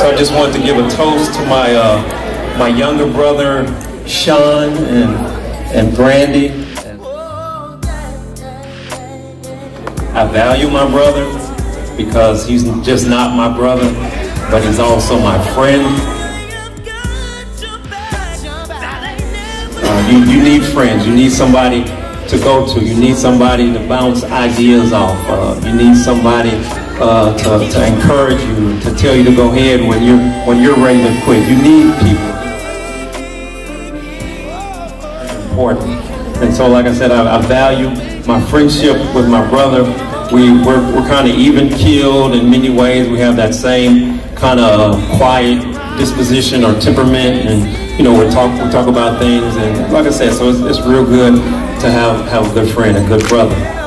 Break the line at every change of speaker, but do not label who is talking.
So I just wanted to give a toast to my younger brother, Sean, and Brandy. I value my brother because he's just not my brother, but he's also my friend. You need friends. You need somebody to go to. You need somebody to bounce ideas off. You need somebody to encourage you, to tell you to go ahead when you're ready to quit. You need people. Important. And so, like I said, I value my friendship with my brother. We're kind of even keeled in many ways. We have that same kind of quiet disposition or temperament, and we talk about things. And like I said, so it's real good to have a good friend, a good brother.